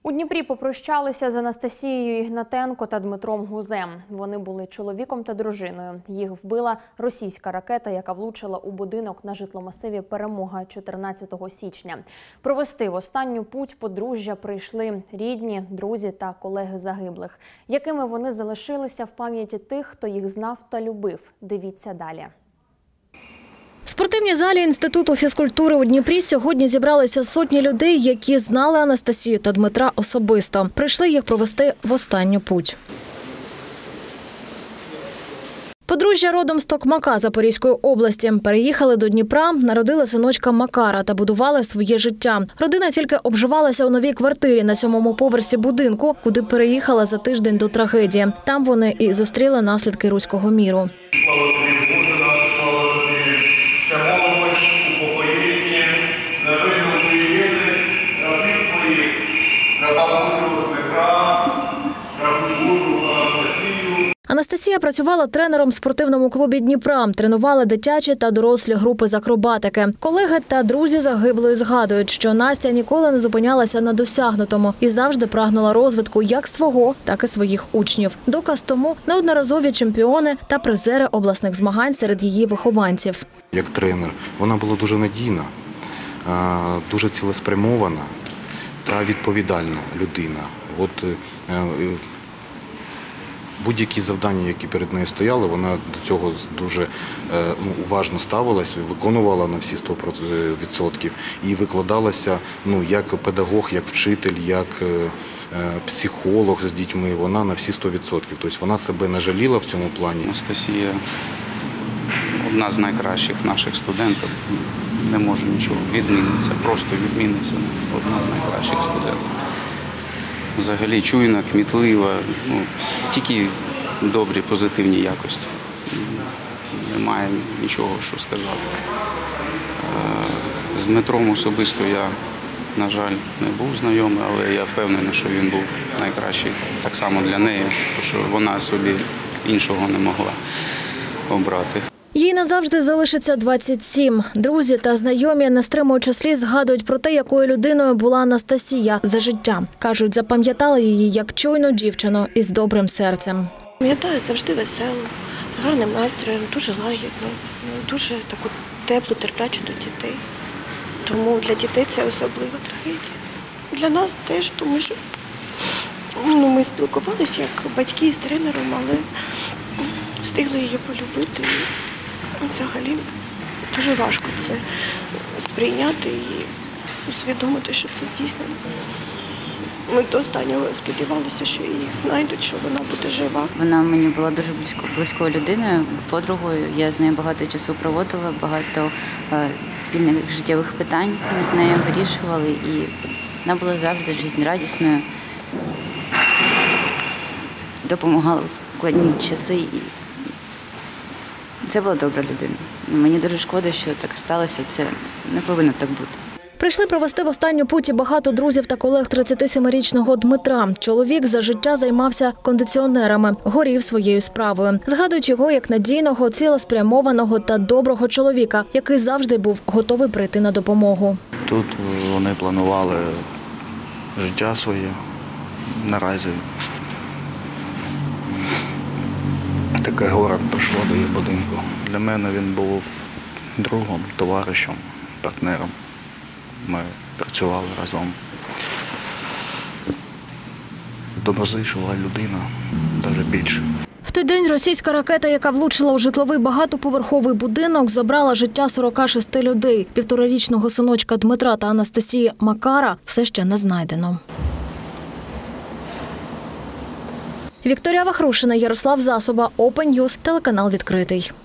У Дніпрі попрощалися з Анастасією Ігнатенко та Дмитром Гузем. Вони були чоловіком та дружиною. Їх вбила російська ракета, яка влучила у будинок на житломасиві «Перемога» 14 січня. Провести в останню путь подружжя прийшли рідні, друзі та колеги загиблих. Якими вони залишилися в пам'яті тих, хто їх знав та любив? Дивіться далі. В спортивній залі Інституту фізкультури у Дніпрі сьогодні зібралися сотні людей, які знали Анастасію та Дмитра особисто. Прийшли їх провести в останню путь. Подружжя родом з Токмака Запорізької області. Переїхали до Дніпра, народили синочка Макара та будували своє життя. Родина тільки обживалася у новій квартирі на 7-му поверсі будинку, куди переїхала за тиждень до трагедії. Там вони і зустріли наслідки руського міру. Анастасія працювала тренером в спортивному клубі Дніпра, тренувала дитячі та дорослі групи з акробатики. Колеги та друзі загиблої згадують, що Настя ніколи не зупинялася на досягнутому і завжди прагнула розвитку як свого, так і своїх учнів. Доказ тому – неодноразові чемпіони та призери обласних змагань серед її вихованців. Як тренер вона була дуже надійна, дуже цілеспрямована та відповідальна людина. Будь-які завдання, які перед нею стояли, вона до цього дуже уважно ставилась, виконувала на всі 100% і викладалася як педагог, як вчитель, як психолог з дітьми. Вона на всі 100%. Тобто вона себе не жаліла в цьому плані. Анастасія – одна з найкращих наших студентів. Не можу нічого, відмінниця, просто відмінниця, одна з найкращих студентів. Взагалі чуйна, кмітлива, тільки добрі, позитивні якості. Немає нічого, що сказати. З Дмитром особисто я, на жаль, не був знайомий, але я впевнений, що він був найкращий так само для неї, тому що вона собі іншого не могла обрати. Їй назавжди залишиться 27. Друзі та знайомі, не стримуючи сліз, згадують про те, якою людиною була Анастасія за життя. Кажуть, запам'ятали її як чуйну дівчину із добрим серцем. Пам'ятаю, завжди веселу, з гарним настроєм, дуже лагідну, дуже таку теплу, терплячу до дітей. Тому для дітей це особлива трагедія. Для нас теж, тому що ми спілкувалися як батьки з тренером, але встигли її полюбити. Взагалі дуже важко це сприйняти і усвідомити, що це дійсно. Ми до останнього сподівалися, що їх знайдуть, що вона буде жива. Вона мені була дуже близькою людиною, подругою. Я з нею багато часу проводила, багато спільних життєвих питань ми з нею вирішували. І вона була завжди життєрадісною, допомагала у складні часи. Це була добра людина. Мені дуже шкода, що так сталося. Це не повинно так бути. Прийшли провести в останню путь багато друзів та колег 37-річного Дмитра. Чоловік за життя займався кондиціонерами, горів своєю справою. Згадують його як надійного, цілеспрямованого та доброго чоловіка, який завжди був готовий прийти на допомогу. Тут вони планували життя своє наразі. Таке горе прийшло до їх будинку. Для мене він був другом, товаришем, партнером. Ми працювали разом. Доброзичлива людина, навіть більше. В той день російська ракета, яка влучила у житловий багатоповерховий будинок, забрала життя 46 людей. 1,5-річного синочка Дмитра та Анастасії Макара все ще не знайдено. Вікторія Вахрушина, Ярослав Засоба, Open News, телеканал «Відкритий».